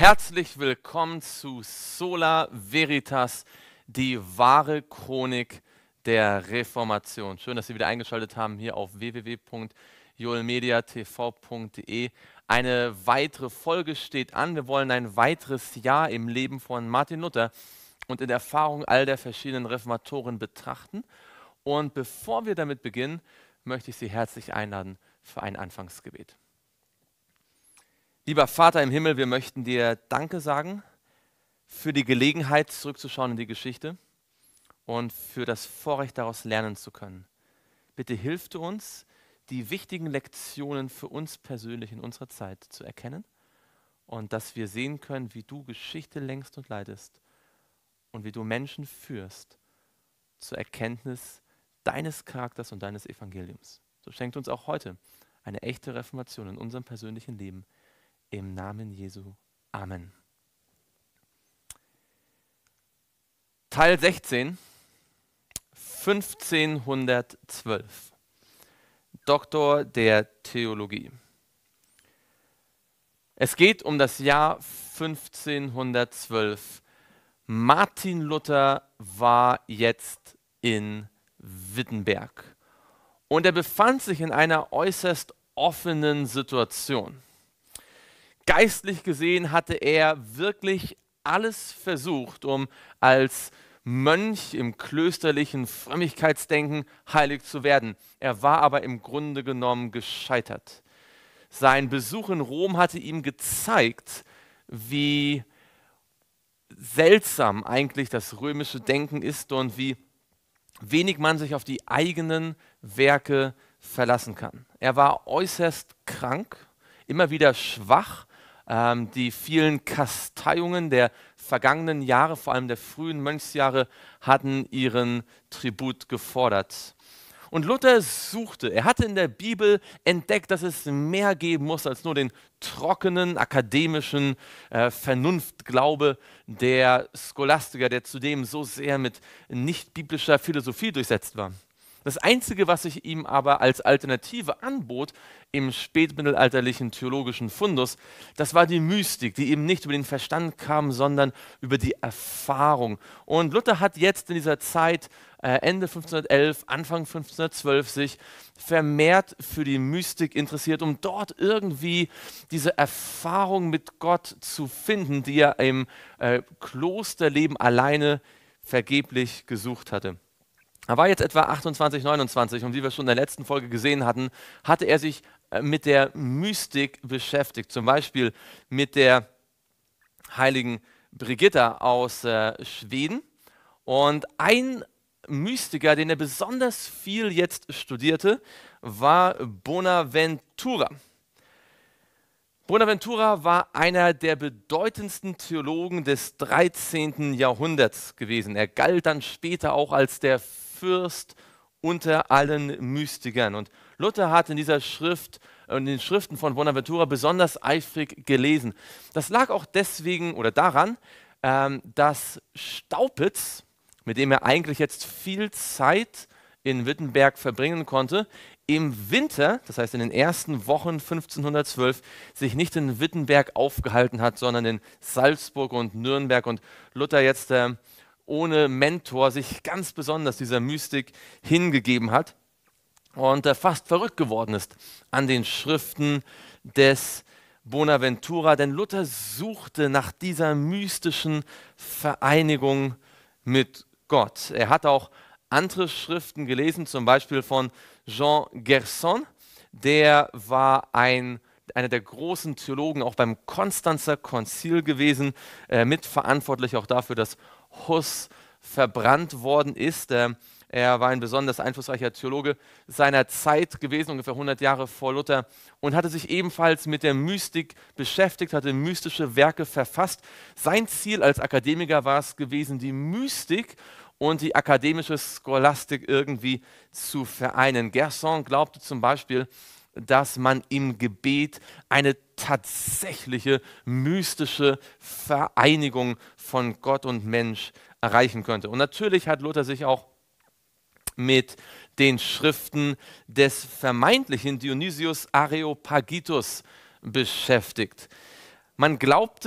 Herzlich willkommen zu Sola Veritas, die wahre Chronik der Reformation. Schön, dass Sie wieder eingeschaltet haben hier auf www.joelmediatv.de. Eine weitere Folge steht an. Wir wollen ein weiteres Jahr im Leben von Martin Luther und in der Erfahrung all der verschiedenen Reformatoren betrachten. Und bevor wir damit beginnen, möchte ich Sie herzlich einladen für ein Anfangsgebet. Lieber Vater im Himmel, wir möchten dir Danke sagen für die Gelegenheit, zurückzuschauen in die Geschichte und für das Vorrecht, daraus lernen zu können. Bitte hilf du uns, die wichtigen Lektionen für uns persönlich in unserer Zeit zu erkennen und dass wir sehen können, wie du Geschichte lenkst und leitest und wie du Menschen führst zur Erkenntnis deines Charakters und deines Evangeliums. So schenkt uns auch heute eine echte Reformation in unserem persönlichen Leben. Im Namen Jesu. Amen. Teil 16, 1512. Doktor der Theologie. Es geht um das Jahr 1512. Martin Luther war jetzt in Wittenberg und er befand sich in einer äußerst offenen Situation. Geistlich gesehen hatte er wirklich alles versucht, um als Mönch im klösterlichen Frömmigkeitsdenken heilig zu werden. Er war aber im Grunde genommen gescheitert. Sein Besuch in Rom hatte ihm gezeigt, wie seltsam eigentlich das römische Denken ist und wie wenig man sich auf die eigenen Werke verlassen kann. Er war äußerst krank, immer wieder schwach. Die vielen Kasteiungen der vergangenen Jahre, vor allem der frühen Mönchsjahre, hatten ihren Tribut gefordert. Und Luther suchte, er hatte in der Bibel entdeckt, dass es mehr geben muss als nur den trockenen, akademischen Vernunftglaube der Scholastiker, der zudem so sehr mit nicht-biblischer Philosophie durchsetzt war. Das Einzige, was sich ihm aber als Alternative anbot im spätmittelalterlichen theologischen Fundus, das war die Mystik, die eben nicht über den Verstand kam, sondern über die Erfahrung. Und Luther hat jetzt in dieser Zeit, Ende 1511, Anfang 1512, sich vermehrt für die Mystik interessiert, um dort irgendwie diese Erfahrung mit Gott zu finden, die er im Klosterleben alleine vergeblich gesucht hatte. Er war jetzt etwa 28, 29 und wie wir schon in der letzten Folge gesehen hatten, hatte er sich mit der Mystik beschäftigt. Zum Beispiel mit der heiligen Brigitta aus Schweden. Und ein Mystiker, den er besonders viel jetzt studierte, war Bonaventura. Bonaventura war einer der bedeutendsten Theologen des 13. Jahrhunderts gewesen. Er galt dann später auch als der Fürst unter allen Mystikern. Und Luther hat in dieser Schrift, in den Schriften von Bonaventura besonders eifrig gelesen. Das lag auch deswegen oder daran, dass Staupitz, mit dem er eigentlich jetzt viel Zeit in Wittenberg verbringen konnte, im Winter, das heißt in den ersten Wochen 1512, sich nicht in Wittenberg aufgehalten hat, sondern in Salzburg und Nürnberg. Und Luther jetzt ohne Mentor sich ganz besonders dieser Mystik hingegeben hat und fast verrückt geworden ist an den Schriften des Bonaventura. Denn Luther suchte nach dieser mystischen Vereinigung mit Gott. Er hat auch andere Schriften gelesen, zum Beispiel von Jean Gerson, der war einer der großen Theologen auch beim Konstanzer Konzil gewesen, mitverantwortlich auch dafür, dass Hus verbrannt worden ist. Er war ein besonders einflussreicher Theologe seiner Zeit gewesen, ungefähr 100 Jahre vor Luther, und hatte sich ebenfalls mit der Mystik beschäftigt, hatte mystische Werke verfasst. Sein Ziel als Akademiker war es gewesen, die Mystik und die akademische Scholastik irgendwie zu vereinen. Gerson glaubte zum Beispiel, dass man im Gebet eine tatsächliche mystische Vereinigung von Gott und Mensch erreichen könnte. Und natürlich hat Luther sich auch mit den Schriften des vermeintlichen Dionysius Areopagitus beschäftigt. Man glaubte,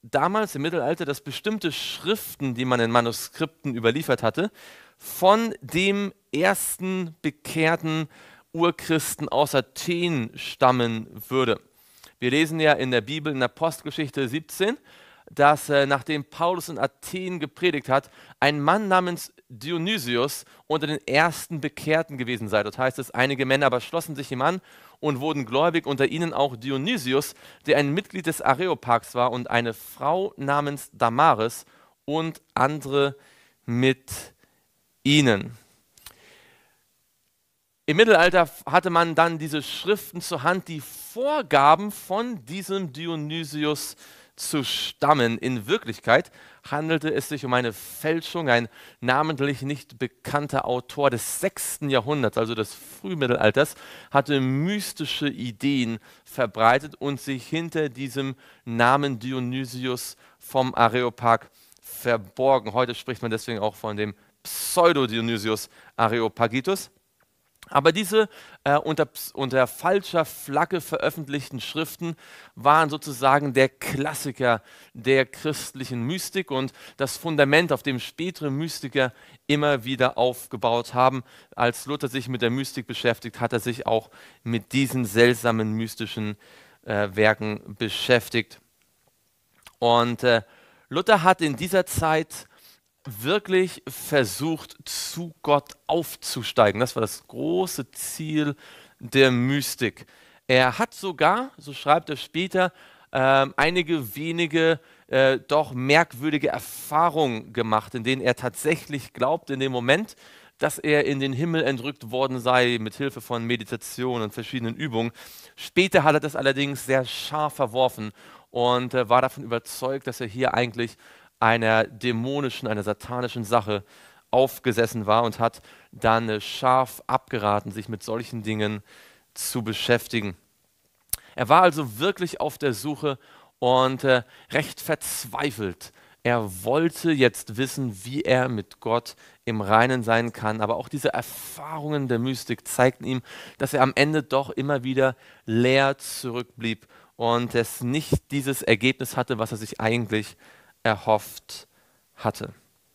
damals im Mittelalter, dass bestimmte Schriften, die man in Manuskripten überliefert hatte, von dem ersten bekehrten Urchristen aus Athen stammen würde. Wir lesen ja in der Bibel in Apostelgeschichte 17, dass nachdem Paulus in Athen gepredigt hat, ein Mann namens Dionysius unter den ersten Bekehrten gewesen sei. Dort heißt es, einige Männer aber schlossen sich ihm an und wurden gläubig, unter ihnen auch Dionysius, der ein Mitglied des Areopags war, und eine Frau namens Damaris und andere mit ihnen. Im Mittelalter hatte man dann diese Schriften zur Hand, die vorgaben, von diesem Dionysius zu stammen. In Wirklichkeit handelte es sich um eine Fälschung. Ein namentlich nicht bekannter Autor des 6. Jahrhunderts, also des Frühmittelalters, hatte mystische Ideen verbreitet und sich hinter diesem Namen Dionysius vom Areopag verborgen. Heute spricht man deswegen auch von dem Pseudo-Dionysius Areopagitus. Aber diese unter falscher Flagge veröffentlichten Schriften waren sozusagen der Klassiker der christlichen Mystik und das Fundament, auf dem spätere Mystiker immer wieder aufgebaut haben. Als Luther sich mit der Mystik beschäftigt, hat er sich auch mit diesen seltsamen mystischen Werken beschäftigt. Und Luther hat in dieser Zeit wirklich versucht, zu Gott aufzusteigen. Das war das große Ziel der Mystik. Er hat sogar, so schreibt er später, einige wenige doch merkwürdige Erfahrungen gemacht, in denen er tatsächlich glaubt, in dem Moment, dass er in den Himmel entrückt worden sei, mit Hilfe von Meditation und verschiedenen Übungen. Später hat er das allerdings sehr scharf verworfen und war davon überzeugt, dass er hier eigentlich einer dämonischen, einer satanischen Sache aufgesessen war und hat dann scharf abgeraten, sich mit solchen Dingen zu beschäftigen. Er war also wirklich auf der Suche und recht verzweifelt. Er wollte jetzt wissen, wie er mit Gott im Reinen sein kann, aber auch diese Erfahrungen der Mystik zeigten ihm, dass er am Ende doch immer wieder leer zurückblieb und es nicht dieses Ergebnis hatte, was er sich eigentlich erhofft hatte.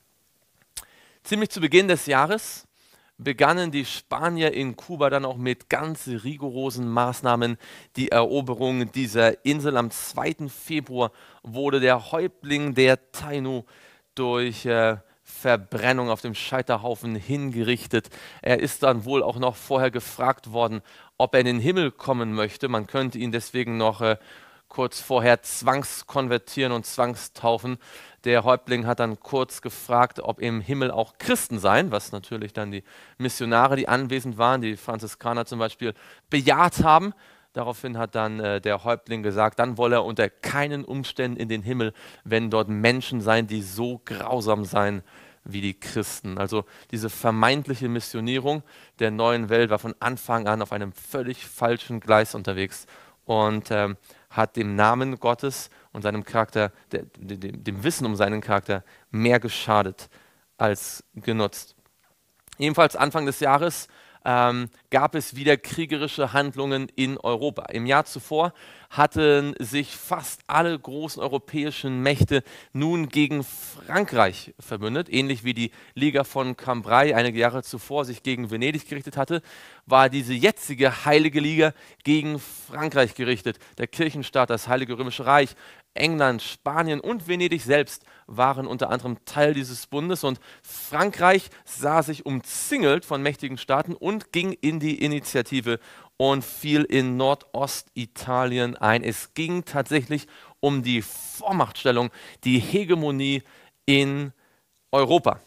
Ziemlich zu Beginn des Jahres begannen die Spanier in Kuba dann auch mit ganz rigorosen Maßnahmen die Eroberung dieser Insel. Am 2. Februar wurde der Häuptling der Taino durch Verbrennung auf dem Scheiterhaufen hingerichtet. Er ist dann wohl auch noch vorher gefragt worden, ob er in den Himmel kommen möchte. Man könnte ihn deswegen noch kurz vorher zwangskonvertieren und zwangstaufen. Der Häuptling hat dann kurz gefragt, ob im Himmel auch Christen seien, was natürlich dann die Missionare, die anwesend waren, die Franziskaner zum Beispiel, bejaht haben. Daraufhin hat dann der Häuptling gesagt, dann wolle er unter keinen Umständen in den Himmel, wenn dort Menschen seien, die so grausam seien wie die Christen. Also diese vermeintliche Missionierung der neuen Welt war von Anfang an auf einem völlig falschen Gleis unterwegs und hat dem Namen Gottes und seinem Charakter, dem Wissen um seinen Charakter mehr geschadet als genutzt. Ebenfalls Anfang des Jahres gab es wieder kriegerische Handlungen in Europa. Im Jahr zuvor hatten sich fast alle großen europäischen Mächte nun gegen Frankreich verbündet. Ähnlich wie die Liga von Cambrai einige Jahre zuvor sich gegen Venedig gerichtet hatte, war diese jetzige Heilige Liga gegen Frankreich gerichtet. Der Kirchenstaat, das Heilige Römische Reich, England, Spanien und Venedig selbst waren unter anderem Teil dieses Bundes und Frankreich sah sich umzingelt von mächtigen Staaten und ging in die Initiative und fiel in Nordostitalien ein. Es ging tatsächlich um die Vormachtstellung, die Hegemonie in Europa.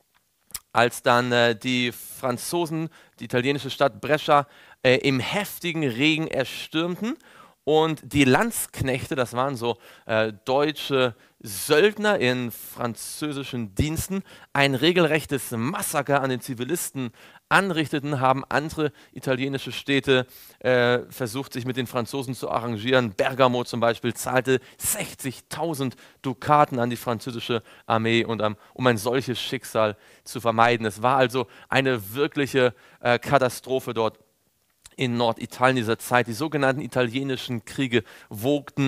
Als dann die Franzosen die italienische Stadt Brescia im heftigen Regen erstürmten und die Landsknechte, das waren so deutsche Söldner in französischen Diensten, ein regelrechtes Massaker an den Zivilisten anrichteten, haben andere italienische Städte versucht, sich mit den Franzosen zu arrangieren. Bergamo zum Beispiel zahlte 60.000 Dukaten an die französische Armee, um ein solches Schicksal zu vermeiden. Es war also eine wirkliche Katastrophe dort in Norditalien dieser Zeit. Die sogenannten italienischen Kriege wogten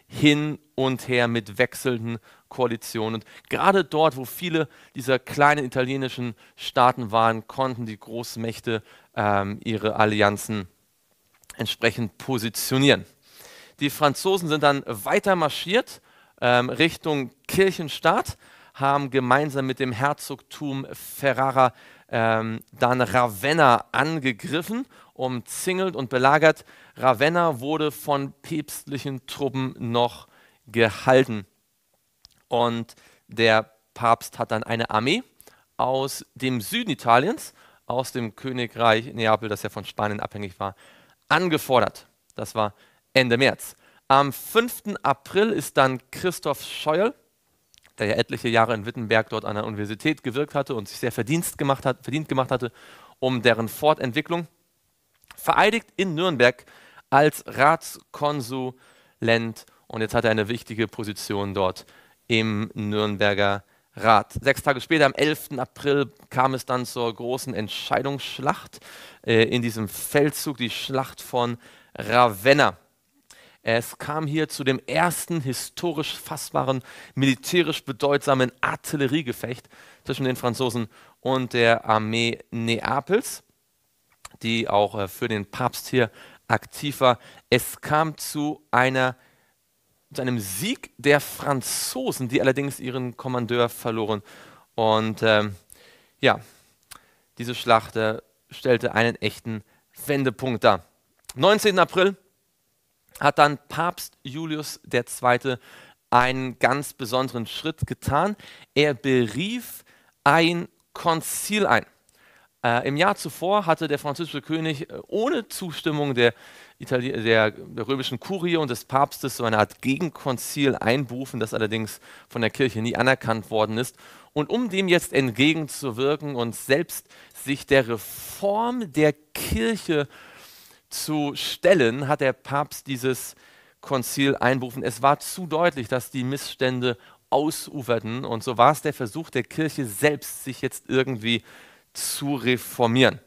hin und her mit wechselnden Koalitionen. Und gerade dort, wo viele dieser kleinen italienischen Staaten waren, konnten die Großmächte ihre Allianzen entsprechend positionieren. Die Franzosen sind dann weiter marschiert Richtung Kirchenstaat, haben gemeinsam mit dem Herzogtum Ferrara dann Ravenna angegriffen, umzingelt und belagert. Ravenna wurde von päpstlichen Truppen noch gehalten. Und der Papst hat dann eine Armee aus dem Süden Italiens, aus dem Königreich Neapel, das ja von Spanien abhängig war, angefordert. Das war Ende März. Am 5. April ist dann Christoph Scheuel, der ja etliche Jahre in Wittenberg dort an der Universität gewirkt hatte und sich sehr verdient gemacht hatte, um deren Fortentwicklung, vereidigt in Nürnberg als Ratskonsulent, und jetzt hat er eine wichtige Position dort im Nürnberger Rat. 6 Tage später, am 11. April, kam es dann zur großen Entscheidungsschlacht in diesem Feldzug, die Schlacht von Ravenna. Es kam hier zu dem ersten historisch fassbaren, militärisch bedeutsamen Artilleriegefecht zwischen den Franzosen und der Armee Neapels, die auch für den Papst hier aktiv war. Es kam zu einem Sieg der Franzosen, die allerdings ihren Kommandeur verloren. Und ja, diese Schlacht stellte einen echten Wendepunkt dar. 19. April hat dann Papst Julius II. Einen ganz besonderen Schritt getan. Er berief ein Konzil ein. Im Jahr zuvor hatte der französische König ohne Zustimmung der römischen Kurie und des Papstes so eine Art Gegenkonzil einberufen, das allerdings von der Kirche nie anerkannt worden ist. Und um dem jetzt entgegenzuwirken und selbst sich der Reform der Kirche zu stellen, hat der Papst dieses Konzil einberufen. Es war zu deutlich, dass die Missstände ausuferten, und so war es der Versuch der Kirche selbst, sich jetzt irgendwie zu reformieren.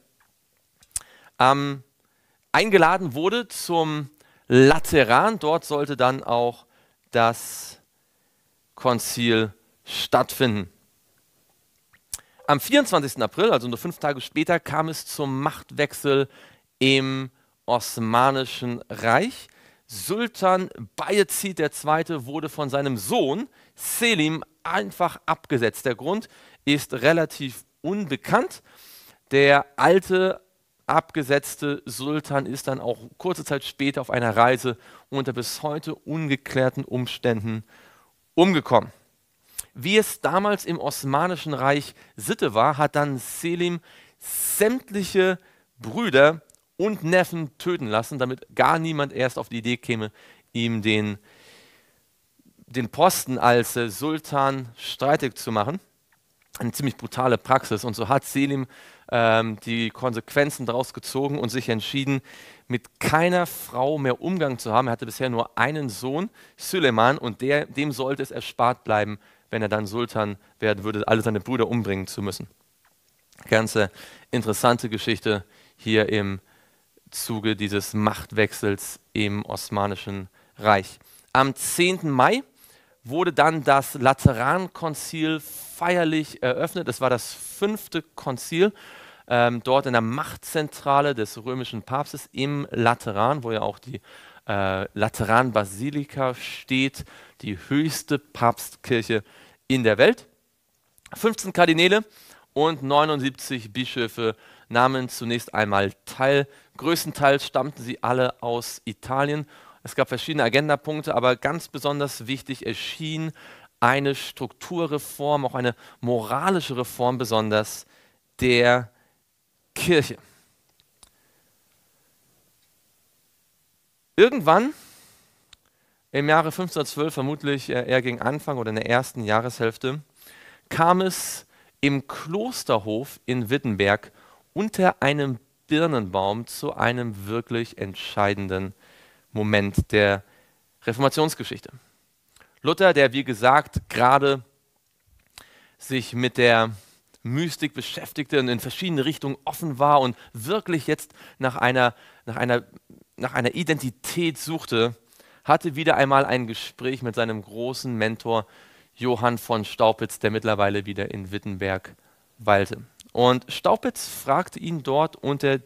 Eingeladen wurde zum Lateran, dort sollte dann auch das Konzil stattfinden. Am 24. April, also nur 5 Tage später, kam es zum Machtwechsel im Osmanischen Reich. Sultan Bayezid II. Wurde von seinem Sohn Selim einfach abgesetzt. Der Grund ist relativ unbekannt. Der alte abgesetzte Sultan ist dann auch kurze Zeit später auf einer Reise unter bis heute ungeklärten Umständen umgekommen. Wie es damals im Osmanischen Reich Sitte war, hat dann Selim sämtliche Brüder und Neffen töten lassen, damit gar niemand erst auf die Idee käme, ihm den Posten als Sultan streitig zu machen. Eine ziemlich brutale Praxis. Und so hat Selim die Konsequenzen daraus gezogen und sich entschieden, mit keiner Frau mehr Umgang zu haben. Er hatte bisher nur einen Sohn, Süleyman, und dem sollte es erspart bleiben, wenn er dann Sultan werden würde, alle seine Brüder umbringen zu müssen. Ganz interessante Geschichte hier im Zuge dieses Machtwechsels im Osmanischen Reich. Am 10. Mai wurde dann das Laterankonzil feierlich eröffnet. Es war das 5. Konzil, dort in der Machtzentrale des römischen Papstes im Lateran, wo ja auch die Lateranbasilika steht, die höchste Papstkirche in der Welt. 15 Kardinäle und 79 Bischöfe nahmen zunächst einmal teil. Größtenteils stammten sie alle aus Italien. Es gab verschiedene Agendapunkte, aber ganz besonders wichtig erschien eine Strukturreform, auch eine moralische Reform besonders der Kirche. Irgendwann im Jahre 1512, vermutlich eher gegen Anfang oder in der ersten Jahreshälfte, kam es im Klosterhof in Wittenberg unter einem Birnenbaum zu einem wirklich entscheidenden Moment der Reformationsgeschichte. Luther, der wie gesagt gerade sich mit der Mystik beschäftigte und in verschiedene Richtungen offen war und wirklich jetzt nach einer Identität suchte, hatte wieder einmal ein Gespräch mit seinem großen Mentor Johann von Staupitz, der mittlerweile wieder in Wittenberg weilte. Und Staupitz fragte ihn dort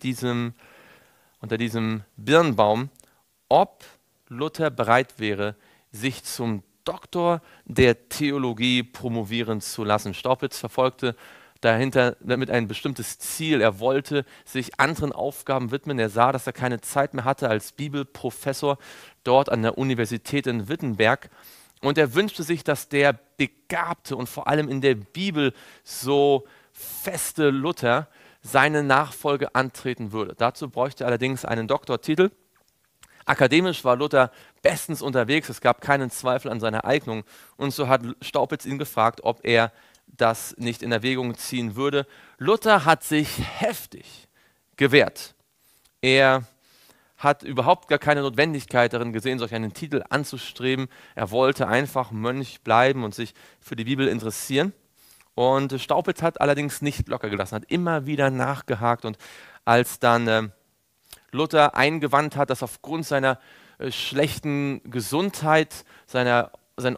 unter diesem Birnbaum, ob Luther bereit wäre, sich zum Doktor der Theologie promovieren zu lassen. Staupitz verfolgte damit ein bestimmtes Ziel. Er wollte sich anderen Aufgaben widmen. Er sah, dass er keine Zeit mehr hatte als Bibelprofessor dort an der Universität in Wittenberg. Und er wünschte sich, dass der begabte und vor allem in der Bibel so feste Luther seine Nachfolge antreten würde. Dazu bräuchte er allerdings einen Doktortitel. Akademisch war Luther bestens unterwegs, es gab keinen Zweifel an seiner Eignung. Und so hat Staupitz ihn gefragt, ob er das nicht in Erwägung ziehen würde. Luther hat sich heftig gewehrt. Er hat überhaupt gar keine Notwendigkeit darin gesehen, solch einen Titel anzustreben. Er wollte einfach Mönch bleiben und sich für die Bibel interessieren. Und Staupitz hat allerdings nicht locker gelassen, hat immer wieder nachgehakt. Und als dann Luther eingewandt hat, dass aufgrund seiner schlechten Gesundheit, seinen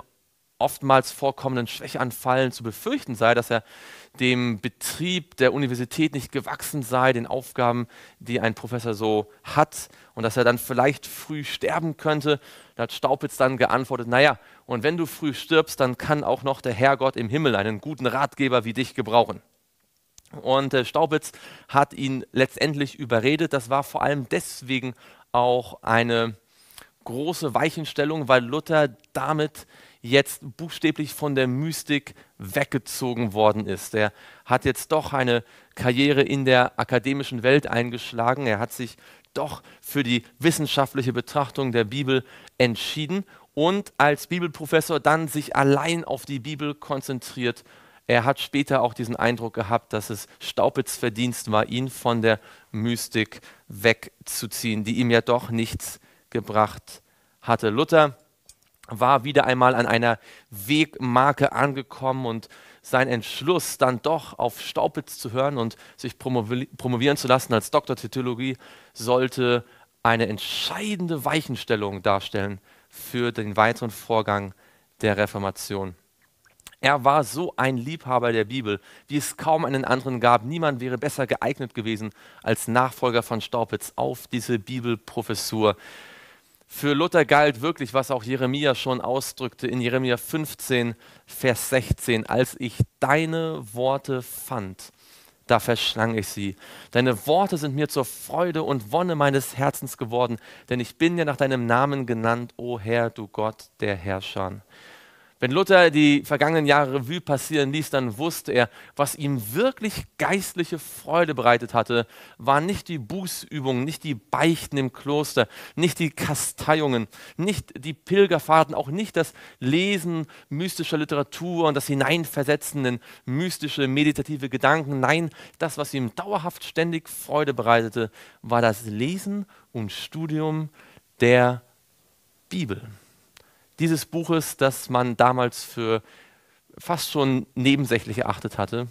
oftmals vorkommenden Schwächeanfallen zu befürchten sei, dass er dem Betrieb der Universität nicht gewachsen sei, den Aufgaben, die ein Professor so hat, und dass er dann vielleicht früh sterben könnte. Da hat Staupitz dann geantwortet, naja, und wenn du früh stirbst, dann kann auch noch der Herrgott im Himmel einen guten Ratgeber wie dich gebrauchen. Und Staupitz hat ihn letztendlich überredet. Das war vor allem deswegen auch eine große Weichenstellung, weil Luther damit jetzt buchstäblich von der Mystik weggezogen worden ist. Er hat jetzt doch eine Karriere in der akademischen Welt eingeschlagen. Er hat sich doch für die wissenschaftliche Betrachtung der Bibel entschieden und als Bibelprofessor dann sich allein auf die Bibel konzentriert. Er hat später auch diesen Eindruck gehabt, dass es Staupitz' Verdienst war, ihn von der Mystik wegzuziehen, die ihm ja doch nichts gebracht hatte. Luther war wieder einmal an einer Wegmarke angekommen und sein Entschluss, dann doch auf Staupitz zu hören und sich promovieren zu lassen als Doktor der Theologie, sollte eine entscheidende Weichenstellung darstellen für den weiteren Vorgang der Reformation. Er war so ein Liebhaber der Bibel, wie es kaum einen anderen gab. Niemand wäre besser geeignet gewesen als Nachfolger von Staupitz auf diese Bibelprofessur. Für Luther galt wirklich, was auch Jeremia schon ausdrückte in Jeremia 15, Vers 16, als ich deine Worte fand, da verschlang ich sie. Deine Worte sind mir zur Freude und Wonne meines Herzens geworden, denn ich bin ja nach deinem Namen genannt, o Herr, du Gott der Herrscher. Wenn Luther die vergangenen Jahre Revue passieren ließ, dann wusste er, was ihm wirklich geistliche Freude bereitet hatte, waren nicht die Bußübungen, nicht die Beichten im Kloster, nicht die Kasteiungen, nicht die Pilgerfahrten, auch nicht das Lesen mystischer Literatur und das Hineinversetzen in mystische, meditative Gedanken. Nein, das, was ihm dauerhaft ständig Freude bereitete, war das Lesen und Studium der Bibel. Dieses Buches, das man damals für fast schon nebensächlich erachtet hatte.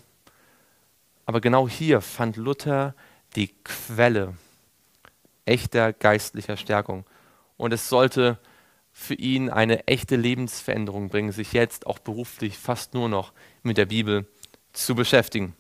Aber genau hier fand Luther die Quelle echter geistlicher Stärkung. Und es sollte für ihn eine echte Lebensveränderung bringen, sich jetzt auch beruflich fast nur noch mit der Bibel zu beschäftigen.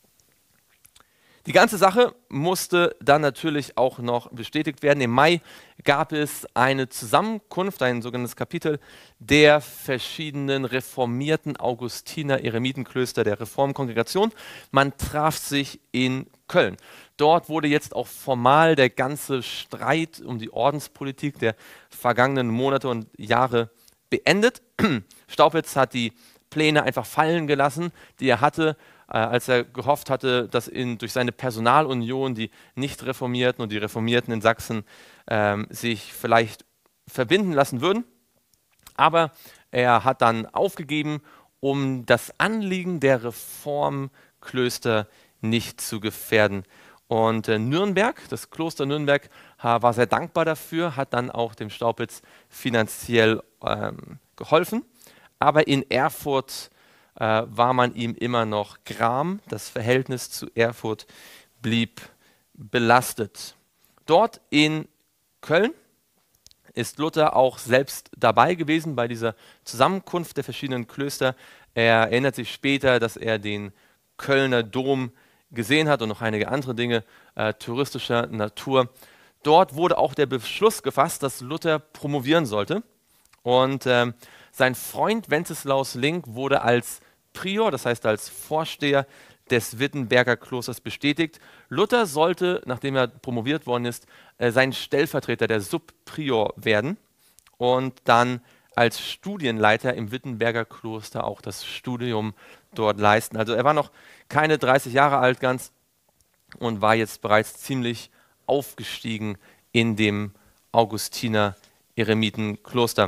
Die ganze Sache musste dann natürlich auch noch bestätigt werden. Im Mai gab es eine Zusammenkunft, ein sogenanntes Kapitel der verschiedenen reformierten Augustiner-Eremitenklöster der Reformkongregation. Man traf sich in Köln. Dort wurde jetzt auch formal der ganze Streit um die Ordenspolitik der vergangenen Monate und Jahre beendet. Staupitz hat die Pläne einfach fallen gelassen, die er hatte, als er gehofft hatte, dass durch seine Personalunion die Nicht-Reformierten und die Reformierten in Sachsen sich vielleicht verbinden lassen würden. Aber er hat dann aufgegeben, um das Anliegen der Reformklöster nicht zu gefährden. Und Nürnberg, das Kloster Nürnberg, war sehr dankbar dafür, hat dann auch dem Staupitz finanziell geholfen. Aber in Erfurt war man ihm immer noch gram. Das Verhältnis zu Erfurt blieb belastet. Dort in Köln ist Luther auch selbst dabei gewesen bei dieser Zusammenkunft der verschiedenen Klöster. Er erinnert sich später, dass er den Kölner Dom gesehen hat und noch einige andere Dinge touristischer Natur. Dort wurde auch der Beschluss gefasst, dass Luther promovieren sollte. Und sein Freund Wenceslaus Link wurde als Prior, das heißt als Vorsteher des Wittenberger Klosters bestätigt. Luther sollte, nachdem er promoviert worden ist, sein Stellvertreter, der Subprior werden und dann als Studienleiter im Wittenberger Kloster auch das Studium dort leisten. Also er war noch keine 30 Jahre alt ganz und war jetzt bereits ziemlich aufgestiegen in dem Augustiner Eremitenkloster.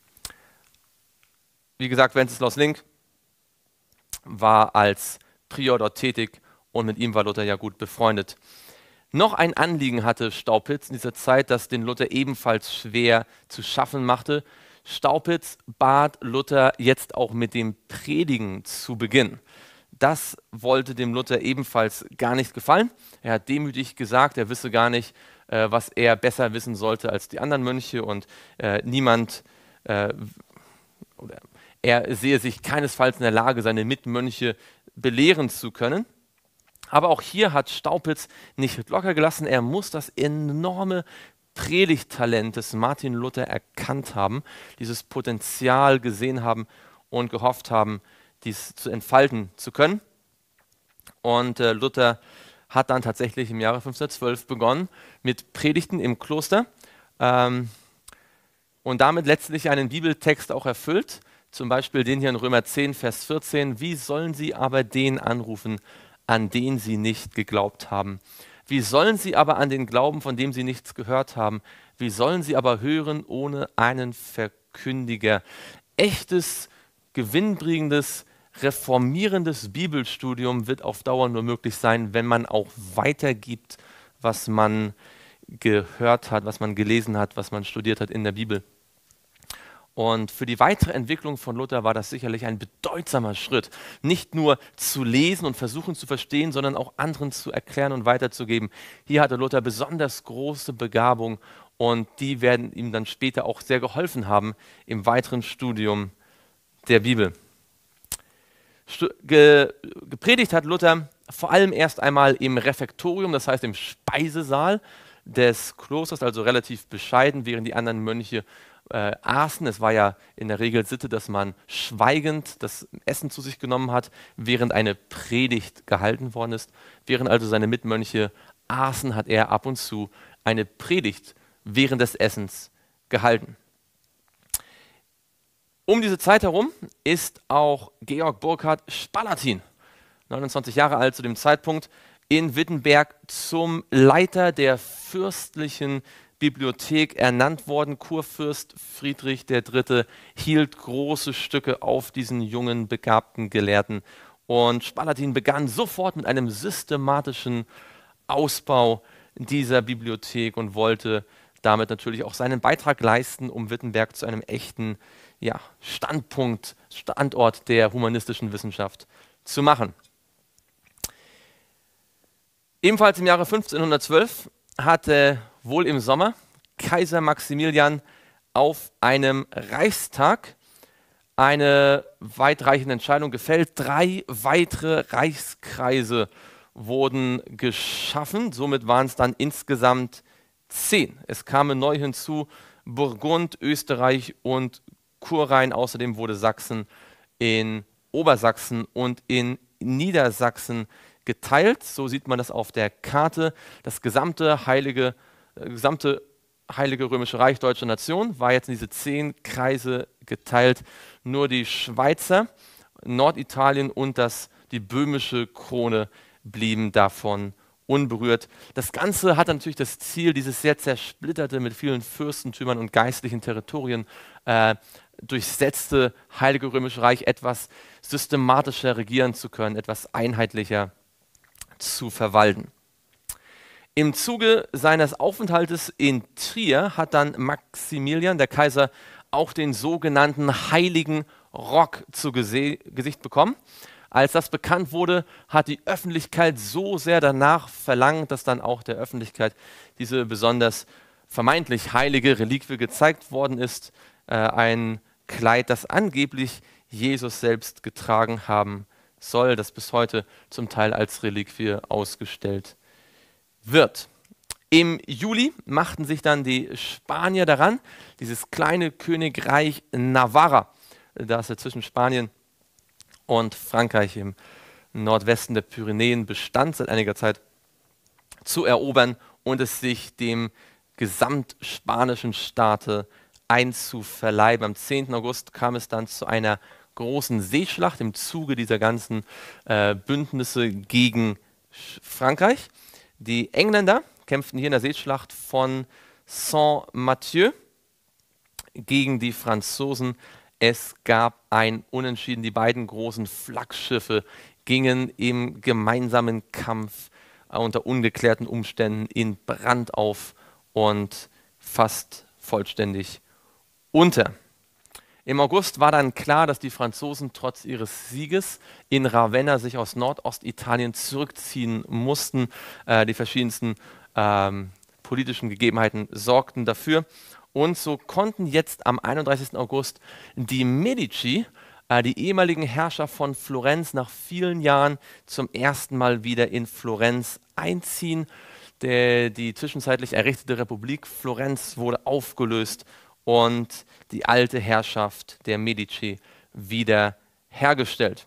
Wie gesagt, Wenceslaus Link war als Prior dort tätig und mit ihm war Luther ja gut befreundet. Noch ein Anliegen hatte Staupitz in dieser Zeit, das den Luther ebenfalls schwer zu schaffen machte. Staupitz bat Luther jetzt auch mit dem Predigen zu beginnen. Das wollte dem Luther ebenfalls gar nicht gefallen. Er hat demütig gesagt, er wisse gar nicht, was er besser wissen sollte als die anderen Mönche und er sehe sich keinesfalls in der Lage, seine Mitmönche belehren zu können. Aber auch hier hat Staupitz nicht locker gelassen. Er muss das enorme Predigttalent des Martin Luther erkannt haben, dieses Potenzial gesehen haben und gehofft haben, dies zu entfalten zu können. Und Luther hat dann tatsächlich im Jahre 1512 begonnen mit Predigten im Kloster und damit letztlich einen Bibeltext auch erfüllt. Zum Beispiel den hier in Römer 10, Vers 14. Wie sollen sie aber den anrufen, an den sie nicht geglaubt haben? Wie sollen sie aber an den glauben, von dem sie nichts gehört haben? Wie sollen sie aber hören ohne einen Verkündiger? Echtes, gewinnbringendes, reformierendes Bibelstudium wird auf Dauer nur möglich sein, wenn man auch weitergibt, was man gehört hat, was man gelesen hat, was man studiert hat in der Bibel. Und für die weitere Entwicklung von Luther war das sicherlich ein bedeutsamer Schritt, nicht nur zu lesen und versuchen zu verstehen, sondern auch anderen zu erklären und weiterzugeben. Hier hatte Luther besonders große Begabung und die werden ihm dann später auch sehr geholfen haben im weiteren Studium der Bibel. Gepredigt hat Luther vor allem erst einmal im Refektorium, das heißt im Speisesaal des Klosters, also relativ bescheiden, während die anderen Mönche aßen. Es war ja in der Regel Sitte, dass man schweigend das Essen zu sich genommen hat, während eine Predigt gehalten worden ist. Während also seine Mitmönche aßen, hat er ab und zu eine Predigt während des Essens gehalten. Um diese Zeit herum ist auch Georg Burkhard Spalatin, 29 Jahre alt zu dem Zeitpunkt, in Wittenberg zum Leiter der fürstlichen Bibliothek ernannt worden. Kurfürst Friedrich III. Hielt große Stücke auf diesen jungen, begabten Gelehrten. Und Spalatin begann sofort mit einem systematischen Ausbau dieser Bibliothek und wollte damit natürlich auch seinen Beitrag leisten, um Wittenberg zu einem echten Standort der humanistischen Wissenschaft zu machen. Ebenfalls im Jahre 1512 hatte wohl im Sommer Kaiser Maximilian auf einem Reichstag eine weitreichende Entscheidung gefällt. 3 weitere Reichskreise wurden geschaffen, somit waren es dann insgesamt 10. Es kamen neu hinzu Burgund, Österreich und Kurrhein. Außerdem wurde Sachsen in Obersachsen und in Niedersachsen geteilt. So sieht man das auf der Karte. Das gesamte Heilige Römische Reich Deutscher Nation war jetzt in diese 10 Kreise geteilt. Nur die Schweizer, Norditalien und die böhmische Krone blieben davon unberührt. Das Ganze hat natürlich das Ziel, dieses sehr zersplitterte, mit vielen Fürstentümern und geistlichen Territorien durchsetzte Heilige Römische Reich etwas systematischer regieren zu können, etwas einheitlicher zu verwalten. Im Zuge seines Aufenthaltes in Trier hat dann Maximilian, der Kaiser, auch den sogenannten Heiligen Rock zu Gesicht bekommen. Als das bekannt wurde, hat die Öffentlichkeit so sehr danach verlangt, dass dann auch der Öffentlichkeit diese besonders vermeintlich heilige Reliquie gezeigt worden ist, ein Kleid, das angeblich Jesus selbst getragen haben soll, das bis heute zum Teil als Reliquie ausgestellt wird. Im Juli machten sich dann die Spanier daran, dieses kleine Königreich Navarra, das zwischen Spanien und Frankreich im Nordwesten der Pyrenäen bestand, seit einiger Zeit zu erobern und es sich dem gesamtspanischen Staate einzuverleiben. Am 10. August kam es dann zu einer großen Seeschlacht im Zuge dieser ganzen Bündnisse gegen Frankreich. Die Engländer kämpften hier in der Seeschlacht von Saint-Mathieu gegen die Franzosen. Es gab ein Unentschieden. Die beiden großen Flaggschiffe gingen im gemeinsamen Kampf unter ungeklärten Umständen in Brand auf und fast vollständig unter. Im August war dann klar, dass die Franzosen trotz ihres Sieges in Ravenna sich aus Nordostitalien zurückziehen mussten. Die verschiedensten politischen Gegebenheiten sorgten dafür. Und so konnten jetzt am 31. August die Medici, die ehemaligen Herrscher von Florenz, nach vielen Jahren zum ersten Mal wieder in Florenz einziehen. Die zwischenzeitlich errichtete Republik Florenz wurde aufgelöst und die alte Herrschaft der Medici wieder hergestellt.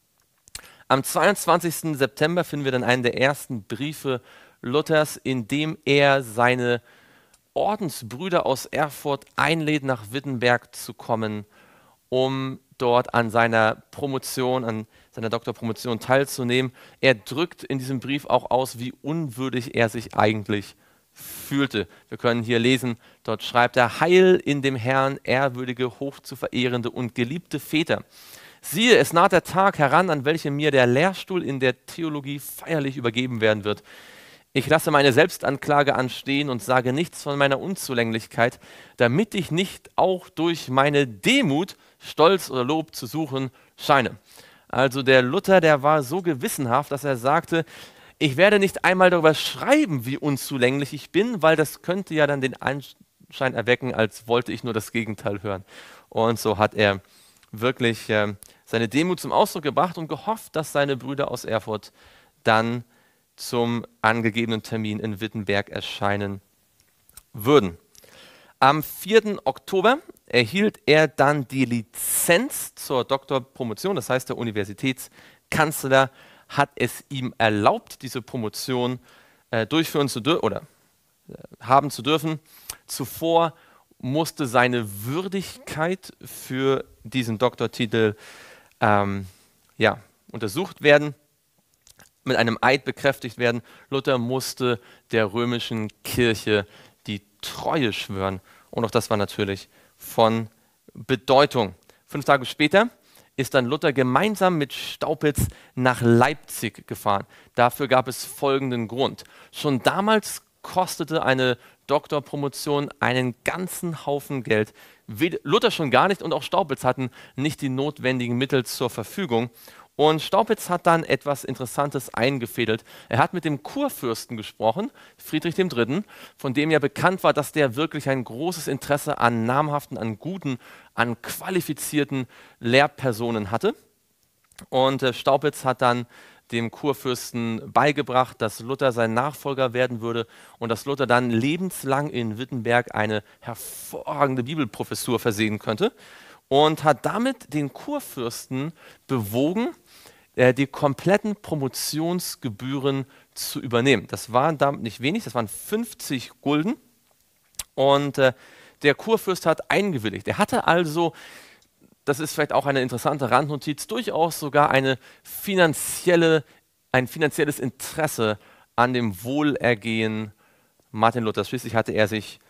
Am 22. September finden wir dann einen der ersten Briefe Luthers, in dem er seine Ordensbrüder aus Erfurt einlädt, nach Wittenberg zu kommen, um dort an seiner Promotion, an seiner Doktorpromotion teilzunehmen. Er drückt in diesem Brief auch aus, wie unwürdig er sich eigentlich fühlte. Wir können hier lesen, dort schreibt er: Heil in dem Herrn, ehrwürdige, hoch zu verehrende und geliebte Väter. Siehe, es naht der Tag heran, an welchem mir der Lehrstuhl in der Theologie feierlich übergeben werden wird. Ich lasse meine Selbstanklage anstehen und sage nichts von meiner Unzulänglichkeit, damit ich nicht auch durch meine Demut Stolz oder Lob zu suchen scheine. Also der Luther, der war so gewissenhaft, dass er sagte, ich werde nicht einmal darüber schreiben, wie unzulänglich ich bin, weil das könnte ja dann den Anschein erwecken, als wollte ich nur das Gegenteil hören. Und so hat er wirklich seine Demut zum Ausdruck gebracht und gehofft, dass seine Brüder aus Erfurt dann zum angegebenen Termin in Wittenberg erscheinen würden. Am 4. Oktober erhielt er dann die Lizenz zur Doktorpromotion, das heißt, der Universitätskanzler hat es ihm erlaubt, diese Promotion durchführen zu dürfen oder haben zu dürfen. Zuvor musste seine Würdigkeit für diesen Doktortitel untersucht werden, mit einem Eid bekräftigt werden. Luther musste der römischen Kirche die Treue schwören. Und auch das war natürlich von Bedeutung. 5 Tage später ist dann Luther gemeinsam mit Staupitz nach Leipzig gefahren. Dafür gab es folgenden Grund. Schon damals kostete eine Doktorpromotion einen ganzen Haufen Geld. Luther schon gar nicht und auch Staupitz hatten nicht die notwendigen Mittel zur Verfügung. Und Staupitz hat dann etwas Interessantes eingefädelt. Er hat mit dem Kurfürsten gesprochen, Friedrich III., von dem ja bekannt war, dass der wirklich ein großes Interesse an namhaften, an guten, an qualifizierten Lehrpersonen hatte. Und Staupitz hat dann dem Kurfürsten beigebracht, dass Luther sein Nachfolger werden würde und dass Luther dann lebenslang in Wittenberg eine hervorragende Bibelprofessur versehen könnte. Und hat damit den Kurfürsten bewogen, die kompletten Promotionsgebühren zu übernehmen. Das waren damit nicht wenig, das waren 50 Gulden. Und der Kurfürst hat eingewilligt. Er hatte also, das ist vielleicht auch eine interessante Randnotiz, durchaus sogar ein finanzielles Interesse an dem Wohlergehen Martin Luthers. Schließlich hatte er sich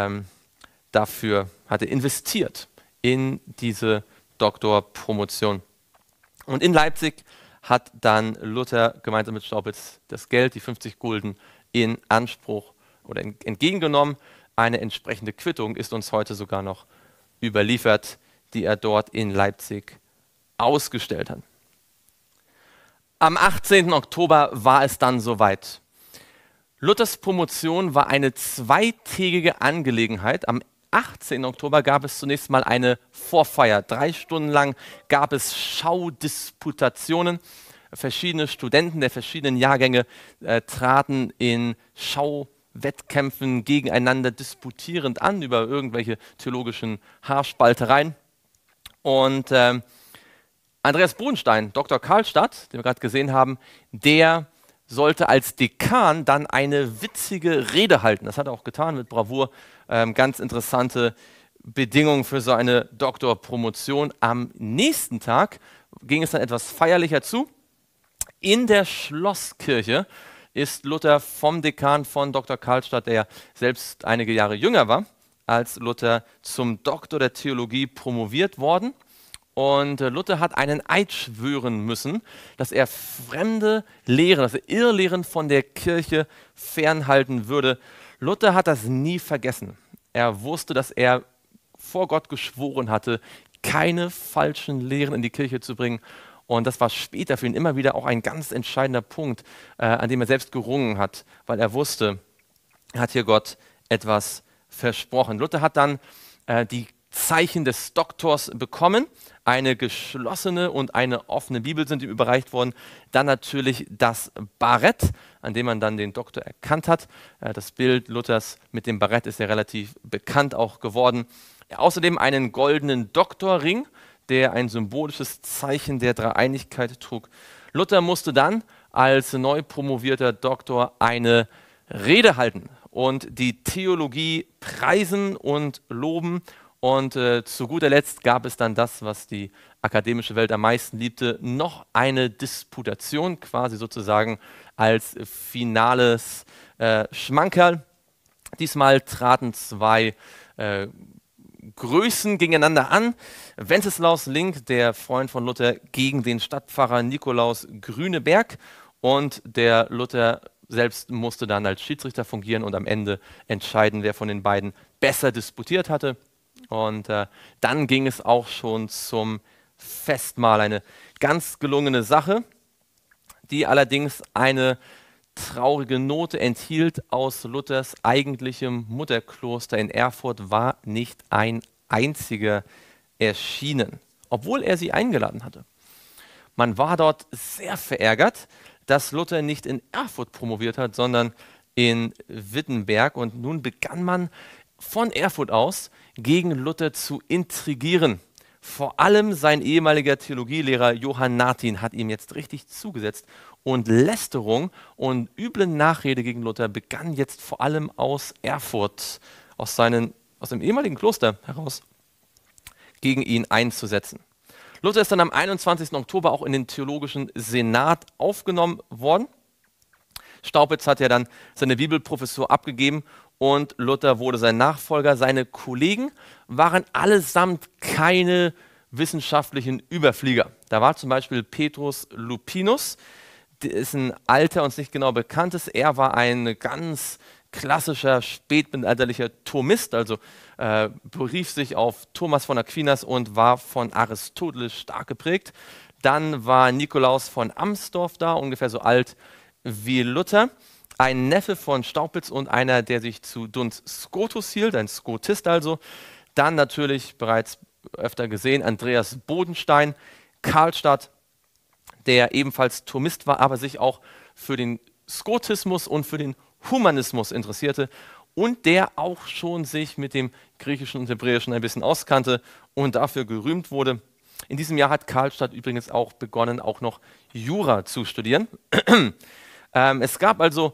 hatte investiert in diese Doktorpromotion. Und in Leipzig hat dann Luther gemeinsam mit Staupitz das Geld, die 50 Gulden, in Anspruch oder entgegengenommen. Eine entsprechende Quittung ist uns heute sogar noch überliefert, die er dort in Leipzig ausgestellt hat. Am 18. Oktober war es dann soweit. Luthers Promotion war eine zweitägige Angelegenheit. Am 18. Oktober gab es zunächst mal eine Vorfeier. 3 Stunden lang gab es Schaudisputationen. Verschiedene Studenten der verschiedenen Jahrgänge traten in Schauwettkämpfen gegeneinander disputierend an über irgendwelche theologischen Haarspaltereien. Und Andreas Bodenstein, Dr. Karlstadt, den wir gerade gesehen haben, der sollte als Dekan dann eine witzige Rede halten. Das hat er auch getan mit Bravour. Ganz interessante Bedingungen für so eine Doktorpromotion. Am nächsten Tag ging es dann etwas feierlicher zu. In der Schlosskirche ist Luther vom Dekan von Dr. Karlstadt, der ja selbst einige Jahre jünger war, als Luther zum Doktor der Theologie promoviert worden. Und Luther hat einen Eid schwören müssen, dass er fremde Lehren, dass er Irrlehren von der Kirche fernhalten würde. Luther hat das nie vergessen. Er wusste, dass er vor Gott geschworen hatte, keine falschen Lehren in die Kirche zu bringen. Und das war später für ihn immer wieder auch ein ganz entscheidender Punkt, an dem er selbst gerungen hat, weil er wusste, er hat hier Gott etwas versprochen. Luther hat dann die Zeichen des Doktors bekommen. Eine geschlossene und eine offene Bibel sind ihm überreicht worden. Dann natürlich das Barett, an dem man dann den Doktor erkannt hat. Das Bild Luthers mit dem Barett ist ja relativ bekannt auch geworden. Außerdem einen goldenen Doktorring, der ein symbolisches Zeichen der Dreieinigkeit trug. Luther musste dann als neu promovierter Doktor eine Rede halten und die Theologie preisen und loben. Und zu guter Letzt gab es dann das, was die akademische Welt am meisten liebte, noch eine Disputation, quasi sozusagen als finales Schmankerl. Diesmal traten 2 Größen gegeneinander an. Wenceslaus Link, der Freund von Luther, gegen den Stadtpfarrer Nikolaus Grüneberg. Und der Luther selbst musste dann als Schiedsrichter fungieren und am Ende entscheiden, wer von den beiden besser disputiert hatte. Und dann ging es auch schon zum Festmahl. Eine ganz gelungene Sache, die allerdings eine traurige Note enthielt. Aus Luthers eigentlichem Mutterkloster in Erfurt war nicht ein einziger erschienen, obwohl er sie eingeladen hatte. Man war dort sehr verärgert, dass Luther nicht in Erfurt promoviert hat, sondern in Wittenberg. Und nun begann man von Erfurt aus gegen Luther zu intrigieren. Vor allem sein ehemaliger Theologielehrer Johann Natin hat ihm jetzt richtig zugesetzt. Und Lästerung und üble Nachrede gegen Luther begann jetzt vor allem aus Erfurt, aus dem ehemaligen Kloster heraus, gegen ihn einzusetzen. Luther ist dann am 21. Oktober auch in den Theologischen Senat aufgenommen worden. Staupitz hat ja dann seine Bibelprofessur abgegeben und Luther wurde sein Nachfolger. Seine Kollegen waren allesamt keine wissenschaftlichen Überflieger. Da war zum Beispiel Petrus Lupinus, der ist ein alter, uns nicht genau bekanntes. Er war ein ganz klassischer spätmittelalterlicher Thomist, also berief sich auf Thomas von Aquinas und war von Aristoteles stark geprägt. Dann war Nikolaus von Amsdorf da, ungefähr so alt wie Luther, ein Neffe von Staupitz und einer, der sich zu Duns Scotus hielt, ein Skotist also. Dann natürlich bereits öfter gesehen Andreas Bodenstein, Karlstadt, der ebenfalls Thomist war, aber sich auch für den Skotismus und für den Humanismus interessierte und der auch schon sich mit dem Griechischen und Hebräischen ein bisschen auskannte und dafür gerühmt wurde. In diesem Jahr hat Karlstadt übrigens auch begonnen, auch noch Jura zu studieren. Es gab also,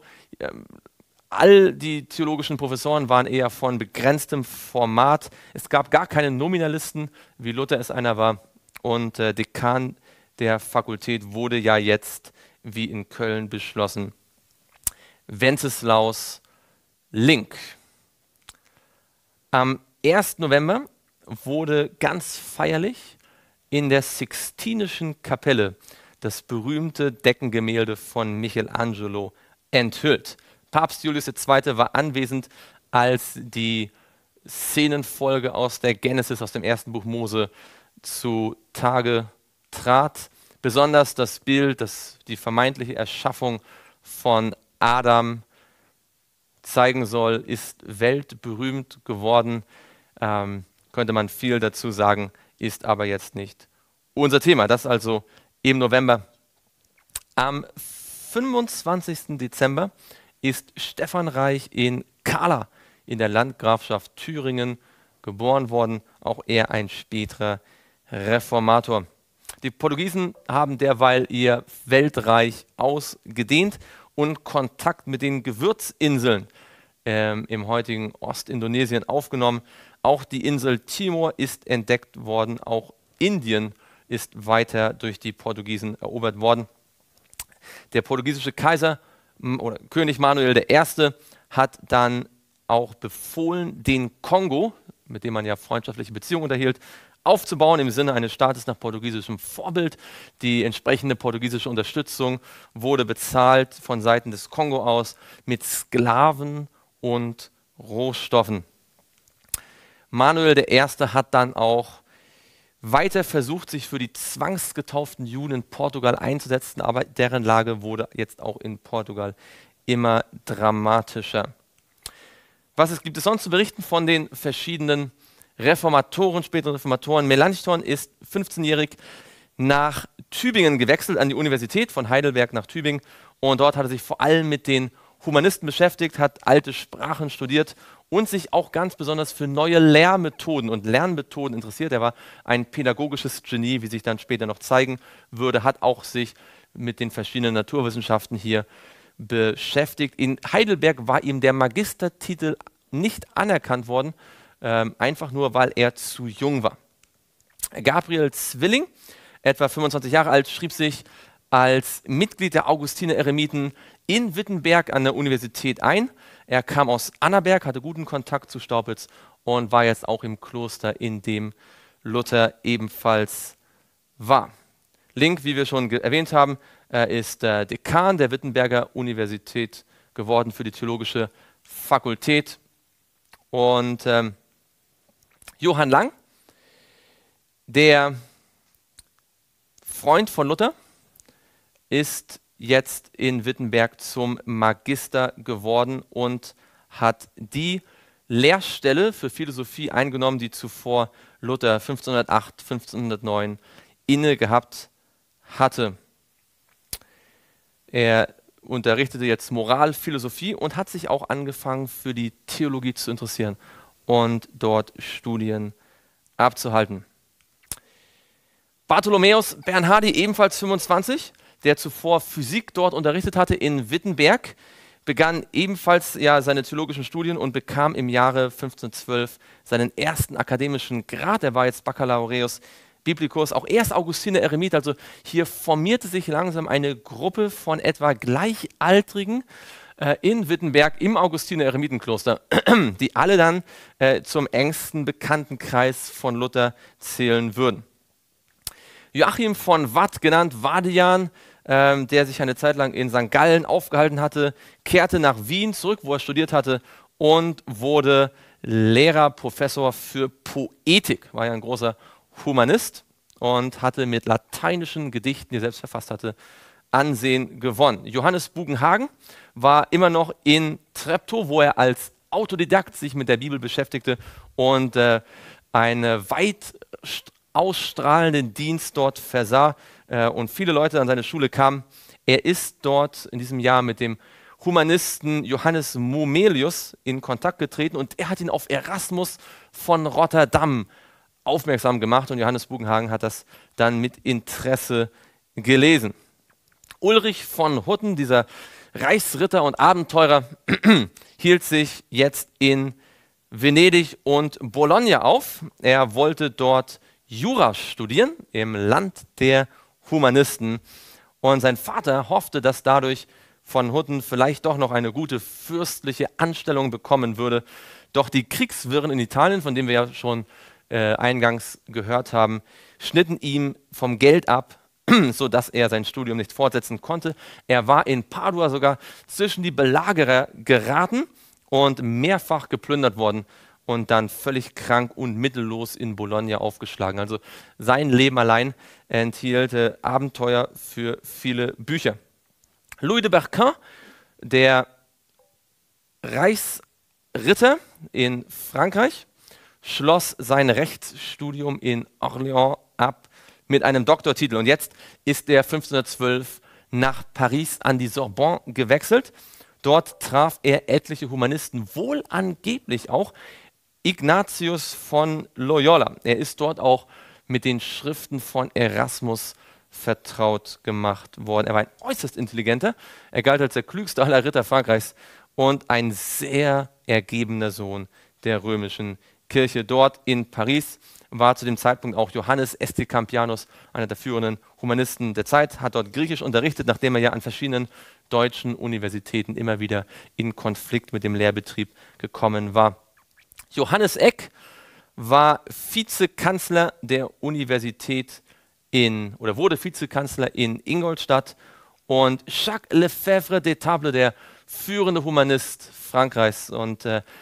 all die theologischen Professoren waren eher von begrenztem Format. Es gab gar keine Nominalisten, wie Luther es einer war. Und Dekan der Fakultät wurde ja jetzt, wie in Köln beschlossen, Wenceslaus Link. Am 1. November wurde ganz feierlich in der Sixtinischen Kapelle das berühmte Deckengemälde von Michelangelo enthüllt. Papst Julius II. War anwesend, als die Szenenfolge aus der Genesis, aus dem ersten Buch Mose, zutage trat. Besonders das Bild, die vermeintliche Erschaffung von Adam zeigen soll, ist weltberühmt geworden. Könnte man viel dazu sagen, ist aber jetzt nicht unser Thema. Das also im November. Am 25. Dezember ist Stefan Reich in Kahla in der Landgrafschaft Thüringen geboren worden, auch er ein späterer Reformator. Die Portugiesen haben derweil ihr Weltreich ausgedehnt und Kontakt mit den Gewürzinseln im heutigen Ostindonesien aufgenommen. Auch die Insel Timor ist entdeckt worden, auch Indien ist weiter durch die Portugiesen erobert worden. Der portugiesische Kaiser oder König Manuel I. hat dann auch befohlen, den Kongo, mit dem man ja freundschaftliche Beziehungen unterhielt, aufzubauen im Sinne eines Staates nach portugiesischem Vorbild. Die entsprechende portugiesische Unterstützung wurde bezahlt von Seiten des Kongo aus mit Sklaven und Rohstoffen. Manuel I. hat dann auch weiter versucht, sich für die zwangsgetauften Juden in Portugal einzusetzen, aber deren Lage wurde jetzt auch in Portugal immer dramatischer. Was gibt es sonst zu berichten von den verschiedenen Reformatoren, späteren Reformatoren? Melanchthon ist 15-jährig nach Tübingen gewechselt, an die Universität von Heidelberg nach Tübingen, und dort hat er sich vor allem mit den Humanisten beschäftigt, hat alte Sprachen studiert und sich auch ganz besonders für neue Lehrmethoden und Lernmethoden interessiert. Er war ein pädagogisches Genie, wie sich dann später noch zeigen würde, hat auch sich mit den verschiedenen Naturwissenschaften hier beschäftigt. In Heidelberg war ihm der Magistertitel nicht anerkannt worden, einfach nur, weil er zu jung war. Gabriel Zwilling, etwa 25 Jahre alt, schrieb sich als Mitglied der Augustiner-Eremiten in Wittenberg an der Universität ein. Er kam aus Annaberg, hatte guten Kontakt zu Staupitz und war jetzt auch im Kloster, in dem Luther ebenfalls war. Link, wie wir schon erwähnt haben, ist Dekan der Wittenberger Universität geworden für die Theologische Fakultät. Und Johann Lang, der Freund von Luther, ist jetzt in Wittenberg zum Magister geworden und hat die Lehrstelle für Philosophie eingenommen, die zuvor Luther 1508, 1509 inne gehabt hatte. Er unterrichtete jetzt Moral, Philosophie und hat sich auch angefangen, für die Theologie zu interessieren und dort Studien abzuhalten. Bartholomäus Bernhardi, ebenfalls 25, der zuvor Physik dort unterrichtet hatte in Wittenberg, begann ebenfalls seine theologischen Studien und bekam im Jahre 1512 seinen ersten akademischen Grad. Er war jetzt Baccalaureus Biblicus, auch erst Augustiner Eremit, also hier formierte sich langsam eine Gruppe von etwa Gleichaltrigen in Wittenberg im Augustiner Eremitenkloster, die alle dann zum engsten Bekanntenkreis von Luther zählen würden. Joachim von Watt, genannt Vadian, der sich eine Zeit lang in St. Gallen aufgehalten hatte, kehrte nach Wien zurück, wo er studiert hatte, und wurde Lehrer, Professor für Poetik, war ja ein großer Humanist und hatte mit lateinischen Gedichten, die er selbst verfasst hatte, Ansehen gewonnen. Johannes Bugenhagen war immer noch in Treptow, wo er als Autodidakt sich mit der Bibel beschäftigte und einen weit ausstrahlenden Dienst dort versah und viele Leute an seine Schule kamen. Er ist dort in diesem Jahr mit dem Humanisten Johannes Mumelius in Kontakt getreten und er hat ihn auf Erasmus von Rotterdam aufmerksam gemacht und Johannes Bugenhagen hat das dann mit Interesse gelesen. Ulrich von Hutten, dieser Reichsritter und Abenteurer, hielt sich jetzt in Venedig und Bologna auf. Er wollte dort Jura studieren, im Land der Humanisten. Und sein Vater hoffte, dass dadurch von Hutten vielleicht doch noch eine gute fürstliche Anstellung bekommen würde. Doch die Kriegswirren in Italien, von denen wir ja schon eingangs gehört haben, schnitten ihm vom Geld ab, sodass er sein Studium nicht fortsetzen konnte. Er war in Padua sogar zwischen die Belagerer geraten und mehrfach geplündert worden und dann völlig krank und mittellos in Bologna aufgeschlagen. Also sein Leben allein enthielt Abenteuer für viele Bücher. Louis de Berquin, der Reichsritter in Frankreich, schloss sein Rechtsstudium in Orléans ab mit einem Doktortitel. Und jetzt ist er 1512 nach Paris an die Sorbonne gewechselt. Dort traf er etliche Humanisten, wohl angeblich auch Ignatius von Loyola. Er ist dort auch mit den Schriften von Erasmus vertraut gemacht worden. Er war ein äußerst intelligenter, er galt als der klügste aller Ritter Frankreichs und ein sehr ergebener Sohn der römischen Kirche. Dort in Paris war zu dem Zeitpunkt auch Johannes Estekampianus, einer der führenden Humanisten der Zeit, hat dort Griechisch unterrichtet, nachdem er ja an verschiedenen deutschen Universitäten immer wieder in Konflikt mit dem Lehrbetrieb gekommen war. Johannes Eck war Vizekanzler der Universität wurde Vizekanzler in Ingolstadt, und Jacques Lefebvre d'Etable, der führende Humanist Frankreichs und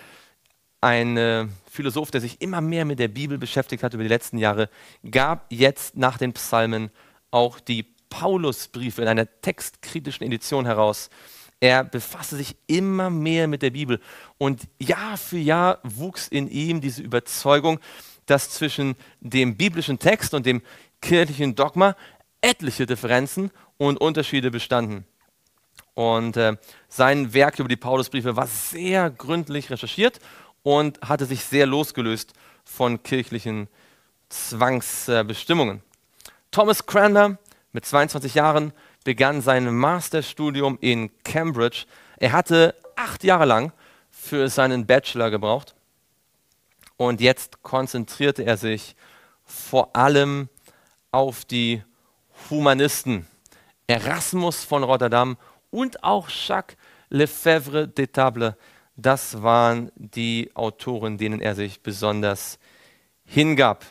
ein Philosoph, der sich immer mehr mit der Bibel beschäftigt hat über die letzten Jahre, gab jetzt nach den Psalmen auch die Paulusbriefe in einer textkritischen Edition heraus. Er befasste sich immer mehr mit der Bibel und Jahr für Jahr wuchs in ihm diese Überzeugung, dass zwischen dem biblischen Text und dem kirchlichen Dogma etliche Differenzen und Unterschiede bestanden. Und sein Werk über die Paulusbriefe war sehr gründlich recherchiert und hatte sich sehr losgelöst von kirchlichen Zwangsbestimmungen. Thomas Cranmer mit 22 Jahren begann sein Masterstudium in Cambridge. Er hatte 8 Jahre lang für seinen Bachelor gebraucht und jetzt konzentrierte er sich vor allem auf die Humanisten. Erasmus von Rotterdam und auch Jacques Lefebvre d'Etable, das waren die Autoren, denen er sich besonders hingab.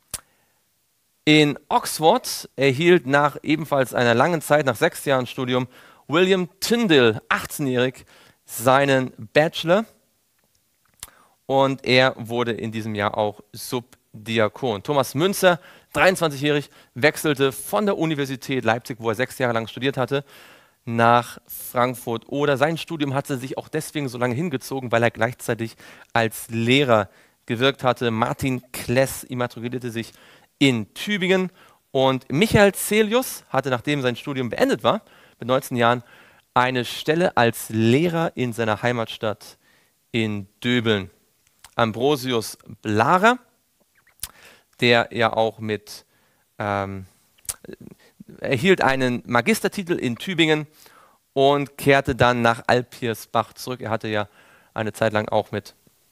In Oxford erhielt nach ebenfalls einer langen Zeit, nach 6 Jahren Studium, William Tyndale, 18-jährig, seinen Bachelor, und er wurde in diesem Jahr auch Subdiakon. Thomas Müntzer, 23-jährig, wechselte von der Universität Leipzig, wo er 6 Jahre lang studiert hatte, nach Frankfurt. Oder sein Studium hatte sich auch deswegen so lange hingezogen, weil er gleichzeitig als Lehrer gewirkt hatte. Martin Kless immatrikulierte sich in Tübingen und Michael Celius hatte, nachdem sein Studium beendet war, mit 19 Jahren, eine Stelle als Lehrer in seiner Heimatstadt in Döbeln. Ambrosius Blarer, der ja auch erhielt einen Magistertitel in Tübingen und kehrte dann nach Alpirsbach zurück. Er hatte ja eine Zeit lang auch mit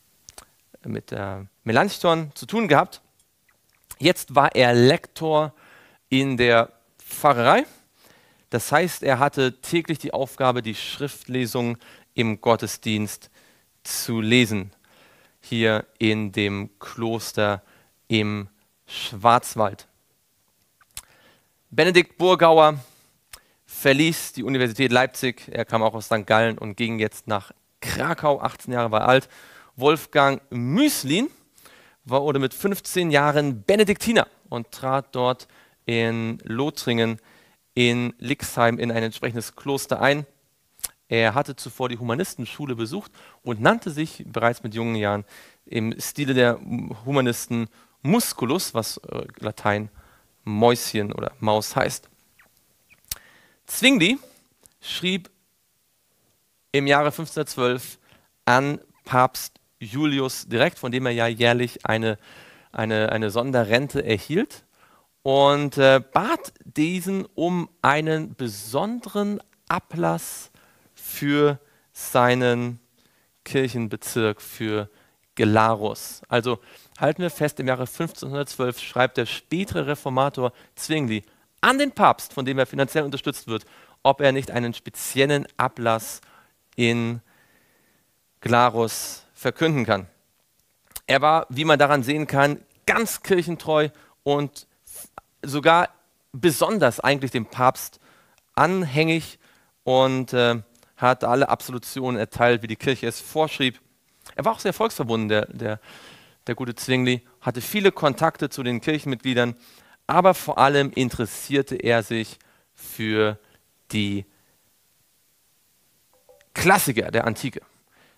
Melanchthon zu tun gehabt. Jetzt war er Lektor in der Pfarrerei. Das heißt, er hatte täglich die Aufgabe, die Schriftlesung im Gottesdienst zu lesen, hier in dem Kloster im Schwarzwald. Benedikt Burgauer verließ die Universität Leipzig, er kam auch aus St. Gallen und ging jetzt nach Krakau, 18 Jahre war er alt. Wolfgang Müßlin wurde mit 15 Jahren Benediktiner und trat dort in Lothringen in Lixheim in ein entsprechendes Kloster ein. Er hatte zuvor die Humanistenschule besucht und nannte sich bereits mit jungen Jahren im Stile der Humanisten Musculus, was Latein Mäuschen oder Maus heißt. Zwingli schrieb im Jahre 1512 an Papst Julius direkt, von dem er ja jährlich eine Sonderrente erhielt, und bat diesen um einen besonderen Ablass für seinen Kirchenbezirk, für Glarus. Also halten wir fest, im Jahre 1512 schreibt der spätere Reformator Zwingli an den Papst, von dem er finanziell unterstützt wird, ob er nicht einen speziellen Ablass in Glarus verkünden kann. Er war, wie man daran sehen kann, ganz kirchentreu und sogar besonders eigentlich dem Papst anhängig und hat alle Absolutionen erteilt, wie die Kirche es vorschrieb. Er war auch sehr volksverbunden, der gute Zwingli, hatte viele Kontakte zu den Kirchenmitgliedern, aber vor allem interessierte er sich für die Klassiker der Antike.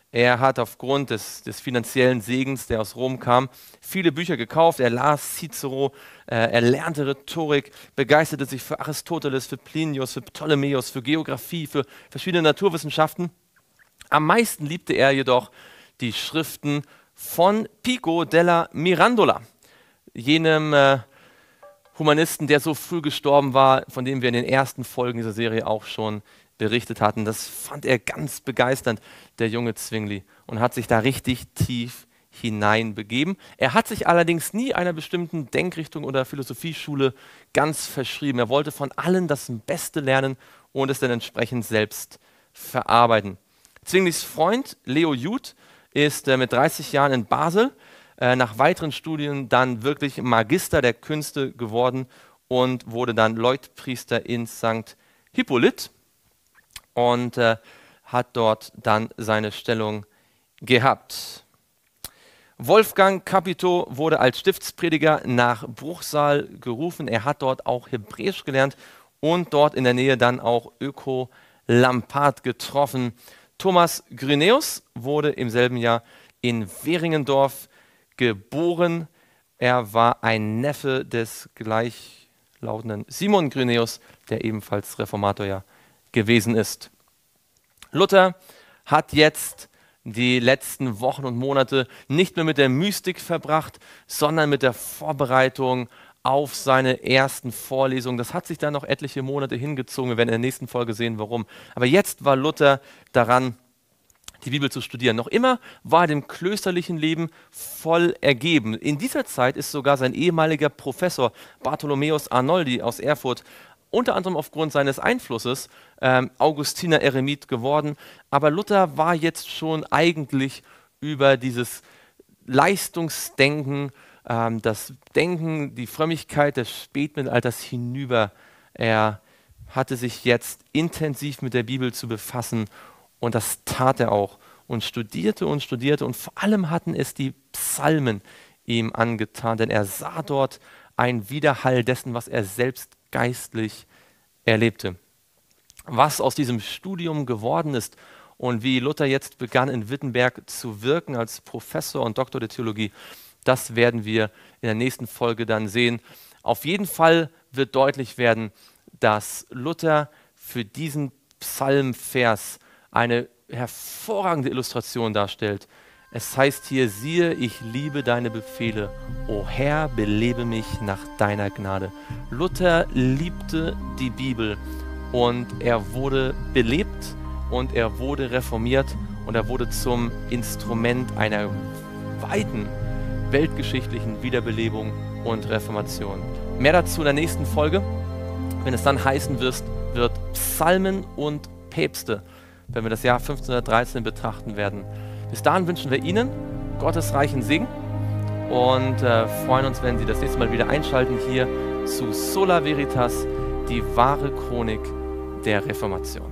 Er hat aufgrund des finanziellen Segens, der aus Rom kam, viele Bücher gekauft. Er las Cicero, er lernte Rhetorik, begeisterte sich für Aristoteles, für Plinius, für Ptolemäus, für Geographie, für verschiedene Naturwissenschaften. Am meisten liebte er jedoch die Schriften von Pico della Mirandola, jenem Humanisten, der so früh gestorben war, von dem wir in den ersten Folgen dieser Serie auch schon berichtet hatten. Das fand er ganz begeisternd, der junge Zwingli, und hat sich da richtig tief hineinbegeben. Er hat sich allerdings nie einer bestimmten Denkrichtung oder Philosophieschule ganz verschrieben. Er wollte von allen das Beste lernen und es dann entsprechend selbst verarbeiten. Zwinglis Freund Leo Jud ist mit 30 Jahren in Basel nach weiteren Studien dann wirklich Magister der Künste geworden und wurde dann Leutpriester in St. Hippolyt und hat dort dann seine Stellung gehabt. Wolfgang Capito wurde als Stiftsprediger nach Bruchsal gerufen. Er hat dort auch Hebräisch gelernt und dort in der Nähe dann auch Öko Lampard getroffen. Thomas Grynäus wurde im selben Jahr in Weringendorf geboren. Er war ein Neffe des gleichlautenden Simon Grynäus, der ebenfalls Reformator ja gewesen ist. Luther hat jetzt die letzten Wochen und Monate nicht mehr mit der Mystik verbracht, sondern mit der Vorbereitung auf seine ersten Vorlesungen. Das hat sich dann noch etliche Monate hingezogen. Wir werden in der nächsten Folge sehen, warum. Aber jetzt war Luther daran, die Bibel zu studieren. Noch immer war er dem klösterlichen Leben voll ergeben. In dieser Zeit ist sogar sein ehemaliger Professor Bartholomäus Arnoldi aus Erfurt unter anderem aufgrund seines Einflusses Augustiner Eremit geworden. Aber Luther war jetzt schon eigentlich über dieses Leistungsdenken, das Denken, die Frömmigkeit des Spätmittelalters hinüber. Er hatte sich jetzt intensiv mit der Bibel zu befassen und das tat er auch und studierte und vor allem hatten es die Psalmen ihm angetan, denn er sah dort einen Widerhall dessen, was er selbst geistlich erlebte. Was aus diesem Studium geworden ist und wie Luther jetzt begann in Wittenberg zu wirken als Professor und Doktor der Theologie, das werden wir in der nächsten Folge dann sehen. Auf jeden Fall wird deutlich werden, dass Luther für diesen Psalmvers eine hervorragende Illustration darstellt. Es heißt hier, siehe, ich liebe deine Befehle, o Herr, belebe mich nach deiner Gnade. Luther liebte die Bibel und er wurde belebt und er wurde reformiert und er wurde zum Instrument einer weiten weltgeschichtlichen Wiederbelebung und Reformation. Mehr dazu in der nächsten Folge, wenn es dann heißen wird Psalmen und Päpste, wenn wir das Jahr 1513 betrachten werden. Bis dahin wünschen wir Ihnen Gottes reichen Segen und freuen uns, wenn Sie das nächste Mal wieder einschalten hier zu Sola Veritas, die wahre Chronik der Reformation.